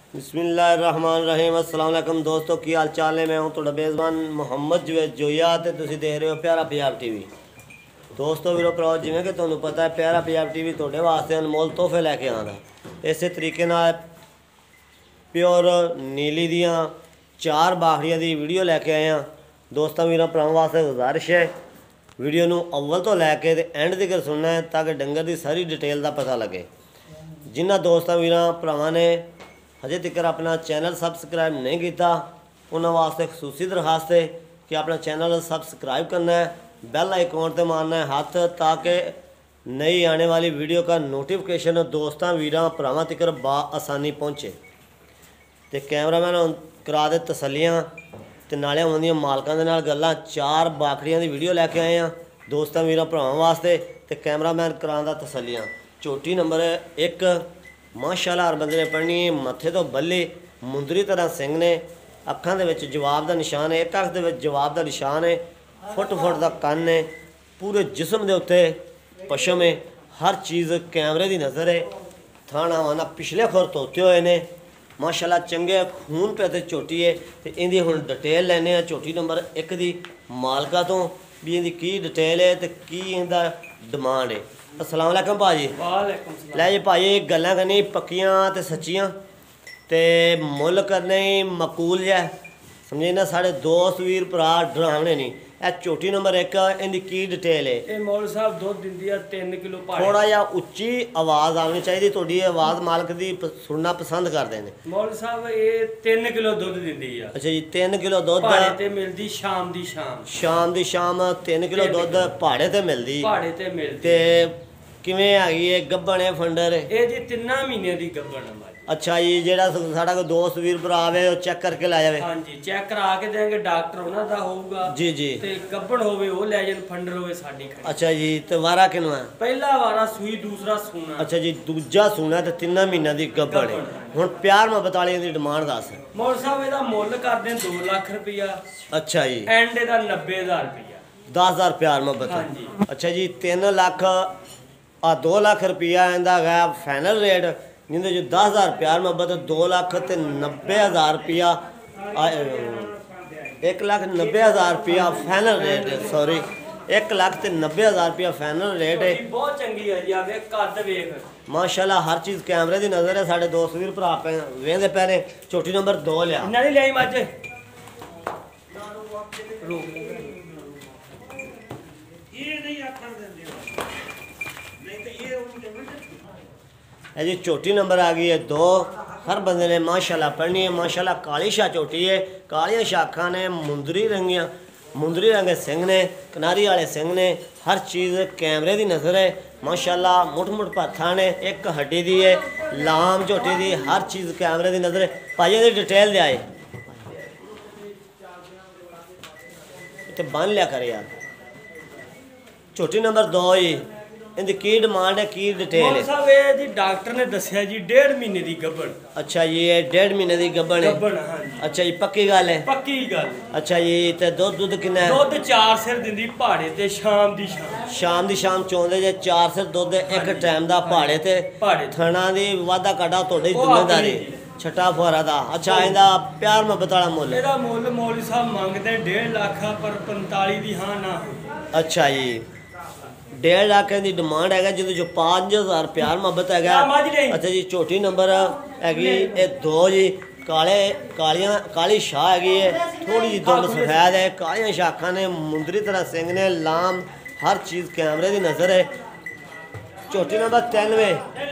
बिस्मिल्लाहिर्रहमानिर्रहीम। अस्सलाम वालेकुम दोस्तों, की हाल चाल है। मैं हूँ थोड़ा मेज़बान मुहम्मद जवेद जोया ते तुसीं देख रहे हो प्यारा पंजाब टीवी। दोस्तों वीरो भराओ, जिवें कि तुहानूं पता है प्यारा पंजाब टीवी तुहाडे वास्ते अनमोल तोहफे लैके आंदा। इस तरीके नाल प्योर नीली दियाँ 4 बाखड़ियां दी वीडियो लैके आए हैं। दोस्तों वीरों भरावां वास्ते गुजारिश है वीडियो नूं अव्वल तो लैके ते एंड तक सुनना है ताकि डंगर की सारी डिटेल का पता लगे। जिन्हां दोस्तों वीरां भरावां ने हजे तक अपना चैनल सबसक्राइब नहीं किया उन्होंने वास्ते खसूसी दरखास्त है कि अपना चैनल सबसक्राइब करना है, बेल आइकॉन पर मारना है हाथ, ताकि नई आने वाली वीडियो का नोटिफिकेशन दोस्तों वीरां भरावां तक आसानी पहुँचे। तो कैमरामैन करा दे तसलियाँ तो नाले उन्होंने मालकों के नाल गल्लां 4 बाखड़ियां की वीडियो लैके आए हैं दोस्तों वीरां भरावां वास्ते। तो कैमरामैन करांदा तसलियाँ। झोटी नंबर 1 माशाअल्लाह हर बंदे ने पढ़नी है। मत्थे तो बल्ले मुंदरी तरह सिंह ने, अखां दे विच जवाब का निशान है, एक अख दे विच जवाब का निशान है, फुट का कन है, पूरे जिसम के उत्ते पशम है, हर चीज़ कैमरे की नज़र है। थाना वाना पिछले खुर धोते हुए ने माशाअल्लाह चंगे खून पे ते झोटी है। तो इहदी हुण डिटेल लैने झोटी नंबर 1 की मालका तो भी इहदी की डिटेल है तो की इहदा डिमांड है। अस्सलाम वालेकुम भाजी। वालेकुम सलाम। लै जी भाजी गल्लां करनी पक्कियां ते सच्चियां ते मुੱਲ करने मकूल जै समझे ना। साढ़े दोस्त वीर भरा डरावने नहीं। यह झोटी नंबर 1 इहदी की डिटेल है। ਇਹ ਮੌਲ ਸਾਹਿਬ ਦੁੱਧ ਦਿੰਦੀ ਆ 3 किलो ਭਾੜੇ। थोड़ा जिहा उच्ची आवाज़ आनी चाहिए, तुहाडी आवाज़ मालक दी सुनना पसंद करते हैं। ਮੌਲ ਸਾਹਿਬ ਇਹ 3 किलो ਦੁੱਧ ਦਿੰਦੀ ਆ। अच्छा जी 3 किलो दुध ਭਾੜੇ ਤੇ ਮਿਲਦੀ ਸ਼ਾਮ ਦੀ ਸ਼ਾਮ। शाम की शाम 3 किलो दुध पहाड़े ते मिलदी। ਭਾੜੇ ਤੇ ਮਿਲਦੀ ते किवें हैगी है गब्बन है फंडर है? ਇਹ ਜੀ 3 ਮਹੀਨਿਆਂ ਦੀ ਗੱਭਣ ਆ ਮਾਜੀ। अच्छा जी जेड़ा साडा कोई दोस्त वीर भरा आवे वो चेक करके लै जावे। ਹਾਂਜੀ ਚੈੱਕ ਕਰਾ ਕੇ ਦੇਣਗੇ, ਡਾਕਟਰ ਉਹਨਾਂ ਦਾ ਹੋਊਗਾ जी जी। ਤੇ ਗੱਭਣ ਹੋਵੇ ਉਹ ਲੈ ਜਾਣ, ਫੰਡਰ ਹੋਵੇ ਸਾਡੀ ਖੜੀ। अच्छा जी तो वारा किनू है? ਪਹਿਲਾ ਵਾਰਾ ਸੂਈ, ਦੂਸਰਾ ਸੂਣਾ। अच्छा जी दूजा सुना तो 3 महीनों की गब्बन है। हुण प्यार मोहब्बत वाली दी डिमांड दस। ਮੌਲ ਸਾਹਿਬ ਇਹਦਾ ਮੁੱਲ ਕਰਦੇ 2 ਲੱਖ ਰੁਪਇਆ। अच्छा जी ਐਂਡ ਇਹਦਾ 90,000 ਰੁਪਇਆ। 10,000 प्यार मोहब्बत। हाँ जी। अच्छा जी 3 लाख 2 लाख रुपया इहदा है फाइनल रेट, जिंदे जो 10,000 प्यार मोहब्बत 2 लाख ते 90,000 रुपया 1,90,000 रुपया फाइनल रेट है। सॉरी 1,90,000 रुपया फाइनल रेट है। ਬਹੁਤ ਚੰਗੀ ਹੈ ਜੀ, ਆ ਵੇਖ ਕੱਦ ਵੇਖ। माशाल्लाह हर चीज़ कैमरे की नज़र है। साढ़े दोस्त वीर भरा पे वेंदे पैरे। झोटी नंबर 2 लिया। ਇਹਨਾਂ ਦੀ ਲਿਆਈ ਮੱਝ है जी झोटी नंबर आ गई है 2। हर बंदे ने माशाल्लाह पढ़नी है। माशाल्लाह काली शाह झोटी है, कालियाँ शाखा ने, मुंदरी रंगे सिंह ने, कनारी वाले सिंह ने, हर चीज़ कैमरे की नज़र है। माशाल्लाह मुठ पाथा ने, एक हड्डी दी है, लाम झोटी दी, हर चीज़ कैमरे की नज़र है। भाई की डिटेल दे आए इतने बन लिया करे यार। झोटी नंबर 2 जी इनकी की डिमांड है, की डिटेल ਮੌਲ है? ਸਾਹਿਬ ਇਹ ਜੀ ਡਾਕਟਰ ਨੇ ਦੱਸਿਆ ਜੀ 1.5 ਮਹੀਨੇ ਦੀ ਗੱਭਣ। अच्छा जी ये 1.5 महीने की गब्बन है। ਗੱਭਣ ਹਾਂਜੀ अच्छा जी पक्की गल है? ਪੱਕੀ ਗੱਲ। अच्छा जी तो दुध किन्ना है? ਦੁੱਧ 4 ਸਿਰ ਦਿੰਦੀ ਭਾੜੇ ਤੇ ਸ਼ਾਮ ਦੀ ਸ਼ਾਮ। शाम की शाम चोंदे जे 4 सिर दुध एक टाइम का पहाड़े ते ਭਾੜੇ थना की वाधा काटा थोड़ी वो जिम्मेदारी अपनी छठा फुहारा दा। अच्छा इहदा प्यार मोहब्बत वाला मुੱਲ? ਇਹਦਾ ਮੁੱਲ ਮੌਲੀ ਸਾਹਿਬ ਮੰਗਦੇ 1.5 ਲੱਖ ਆ, ਪਰ 45 ਦੀ ਹਾਂ ਨਾ ਹੋਈ। अच्छा जी 1.5 लाख की डिमांड है, जिद जो 5,000 प्यार मोहब्बत है। ਆ ਮੱਝ ਲਈ अच्छा जी झोटी नंबर हैगी ये 2 जी। काली शाह हैगी है, थोड़ी जी दुम सफेद है, कालियाँ शाखा ने, मुंदरी तरह सिंह ने, लाम, हर चीज़ कैमरे की नज़र है। झोटी नंबर 93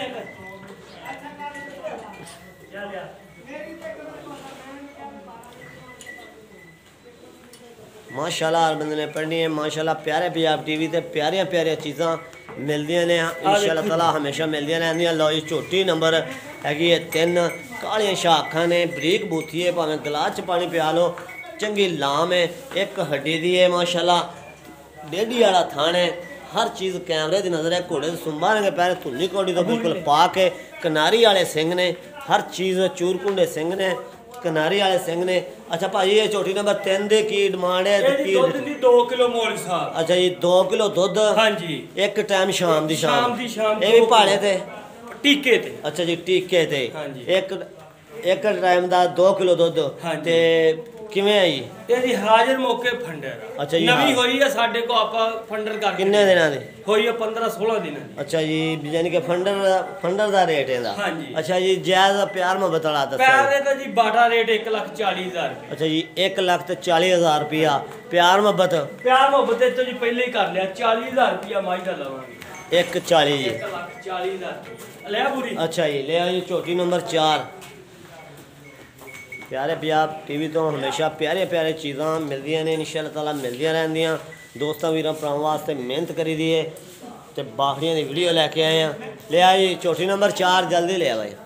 माशाल्लाह हर बंदे ने पढ़नी है। माशाल्लाह प्यारे पंजाब टीवी ते प्यारियां प्यारियां चीज़ां मिलदियां ने इंशाअल्लाह ताला हमेशा मिलदियां रहंदियां। लो जी झोटी नंबर हैगी है 3। कालियां शाखां ने, बरीक बूथी है, भावें गलास च पानी पिया लो, चंगी लाम है, एक हड्डी दी है। माशाल्लाह डेढ़ी वाला थान है, हर चीज़ कैमरे की नज़र है। घोड़े से सुंबा रंगे पैर धुली घोड़ी तो बिल्कुल पाक है। कनारी वाले सिंह ने, हर चीज़ चूरकुंडे सिंह ने, कनारी वाले सिंह ने। अच्छा भाई ये झोटी नंबर 3 दी की डिमांड है? ਇਹ ਜੀ ਦੁੱਧ ਦੀ 2 ਕਿਲੋ ਮੌਲੀ ਸਾਹਿਬ। अच्छा जी 2 किलो दुध ਹਾਂਜੀ एक टाइम शाम दी शाम ਸ਼ਾਮ ਦੀ ਸ਼ਾਮ। ये भी पहाड़े ते? ਟੀਕੇ ਤੇ। अच्छा जी टीके ते ਹਾਂਜੀ। एक ਇੱਕ ਟਾਈਮ ਦਾ 2 ਕਿਲੋ ਦੁੱਧ ਹਾਂਜੀ। ਤੇ ਕਿਵੇਂ ਹੈ ਜੀ? ਇਹਦੀ ਹਾਜ਼ਰ ਮੌਕੇ ਫੰਡਰ ਅੱਛਾ ਜੀ, ਨਵੀਂ ਹਾਂ। ਹੋਈ ਆ ਸਾਡੇ ਕੋ ਆਪਾਂ ਫੰਡਰ ਕਰਕੇ ਕਿੰਨੇ ਦਿਨਾਂ ਦੀ? ਹੋਈ ਆ 15-16 ਦਿਨਾਂ ਦੀ। ਅੱਛਾ ਜੀ, ਯਾਨੀ ਕਿ ਫੰਡਰ ਦਾ ਰੇਟ ਇਹਦਾ। ਹਾਂਜੀ। ਅੱਛਾ ਜੀ, ਜਾਇਜ਼ ਪਿਆਰ ਮੁਹੱਬਤ ਵਾਲਾ ਦੱਸਿਆ ਪੈਸੇ ਦਾ ਜੀ ਬਾਟਾ ਰੇਟ 1,40,000 ਰੁਪਏ। ਅੱਛਾ ਜੀ, 1,40,000 ਰੁਪਇਆ ਪਿਆਰ ਮੁਹੱਬਤ। ਪਿਆਰ ਮੁਹੱਬਤ ਤੇ ਤੋਂ ਜੀ ਪਹਿਲੇ ਹੀ ਕਰ ਲਿਆ 40,000 ਰੁਪਇਆ ਮਾਈ ਦਾ ਲਵਾਂਗੇ। 1,40 ਜੀ। 1,40,000 ਲੈ ਪੂਰੀ। ਅੱਛਾ ਜੀ, ਲੈ ਆਓ ਜੀ ਝੋਟੀ ਨੰਬਰ 4। ਪਿਆਰੇ ਪੰਜਾਬ ਟੀਵੀ ਤੋਂ ਹਮੇਸ਼ਾ ਪਿਆਰੇ ਪਿਆਰੇ ਚੀਜ਼ਾਂ ਮਿਲਦੀਆਂ ਨੇ, ਇਨਸ਼ਾ ਤਾਲਾ ਮਿਲਦੀਆਂ ਰਹਿੰਦੀਆਂ। ਦੋਸਤਾਂ ਵੀਰਾਂ ਭਰਾਵਾਂ ਵਾਸਤੇ ਮਿਹਨਤ ਕਰੀ ਦੀ ਹੈ ਤੇ ਬਾਖੜੀਆਂ ਦੀ ਵੀਡੀਓ ਲੈ ਕੇ ਆਏ ਆ। ਲੈ ਆ ਜੀ ਝੋਟੀ ਨੰਬਰ 4, ਜਲਦੀ ਲੈ ਆ ਭਾਈ।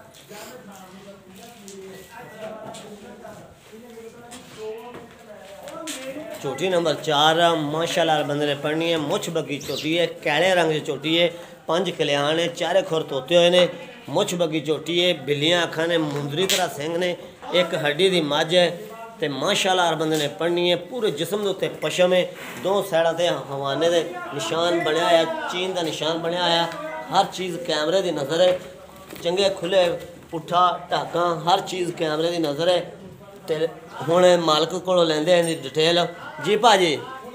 ਝੋਟੀ ਨੰबर 4 माशाल्लाह बंदे ने पढ़नी है। मुछ बग्गी झोटी है, कैले रंग की झोटी है, 5 कल्याण है, चारे खुर तोते हुए ने, मुछ बग्गी झोटी है, बिल्लियां अखा ने, मुंदरी तरह सिंह ने, एक हड्डी की मझ है तो माशाल्लाह बंदे ने पढ़नी है। पूरे जिसम के उत्ते पशम है, 2 साइडों से हवाने के निशान बनया है, चीन का निशान बनया है, हर चीज़ कैमरे की नज़र है, चंगे खुले पुट्ठा ढाका हर चीज़ कैमरे की नज़र है। तो हुण मालक को लेंदे हैं डिटेल जी भाजी।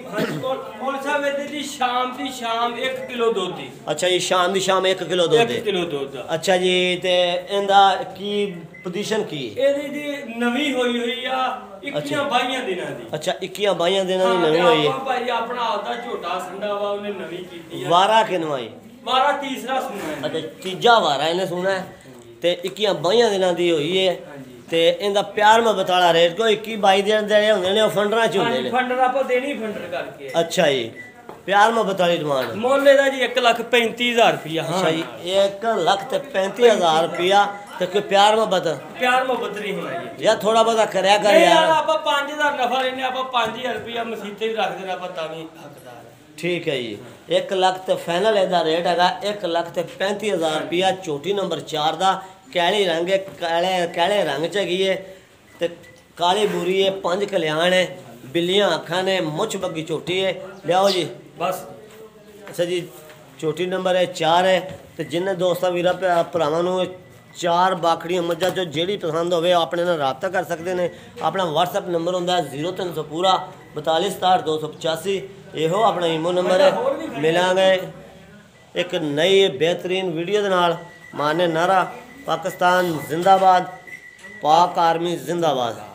शाम की शाम 1 किलो दूध दी। अच्छा जी, शाम की शाम 1 किलो दूध 1 किलो दूध। अच्छा जी, ते इंदा की पोजीशन की? ਇਹਦੀ ਦੀ ਨਵੀਂ ਹੋਈ ਹੋਈ ਆ 21-22 ਦਿਨਾਂ ਦੀ। अच्छा 21-22 दिनों की नवी हुई है। ਆਪਾਂ ਭਾਈ ਆਪਣਾ ਆਪਦਾ ਝੋਟਾ ਸੰਡਾ ਵਾ ਉਹਨੇ ਨਵੀਂ ਕੀਤੀ ਆ। वारा किनवाई? ਮਾਰਾ ਤੀਸਰਾ ਸੁਣਾ ਹੈ। अच्छा तीजा वारा इन्हें सुना है ते 21-22 दिनों की हुई है ते इंदा प्यार मुहब्बत वाला रेट कोई 21-22 दिन जेडे हुंदे ने फंडरां च हुंदे ने। फंडर ਆਪਾਂ ਦੇਣੀ फंडर ਕਰਕੇ। अच्छा जी, प्यार मुहब्बत वाली डिमांड ਮੁੱਲ ਇਹਦਾ ਜੀ 1,35,000 ਰੁਪਇਆ। अच्छा जी, 1,35,000 रुपया ते कोई प्यार मुहब्बत ਪਿਆਰ ਮੁਹੱਬਤ ਨਹੀਂ ਹੋਣਾ ਜੀ। यार थोड़ा बहुत करया कर ਨਹੀਂ ਯਾਰ यार। ਆਪਾਂ 5,000 ਨਫਾ ਲੈਨੇ ਆਪਾਂ 5,000 ਰੁਪਇਆ ਮਸੀਤੇ ਵੀ ਰੱਖ ਦੇਣਾ ਆਪਾਂ ਤਾਂ ਵੀ ਹੱਕਦਾਰ ਹੈ। ठीक है जी, 1 लाख तो फाइनल ਇਹਦਾ रेट हैगा 1,35,000 रुपया। झोटी नंबर 4 ਦਾ कैली रंग है, कैले रंग च हैगी है ते काली बूरी है, 5 कल्याण है, बिल्लियां अखा ने, मुछ बग्गी झोटी है। लियाओ जी बस। अच्छा जी, झोटी नंबर है 4 है तो जिन्हें दोस्तों वीरा भरावां 4 बाखड़ियां मझां चो जिहड़ी पसंद होवे अपने नाल राबता कर सकते हैं। अपना WhatsApp नंबर होंदा 0300 पूरा 42 67 285। ਇਹੋ अपना ईमो नंबर है। मिलांगे एक नई बेहतरीन वीडियो दे नाल। माने नारा पाकिस्तान जिंदाबाद, पाक आर्मी जिंदाबाद।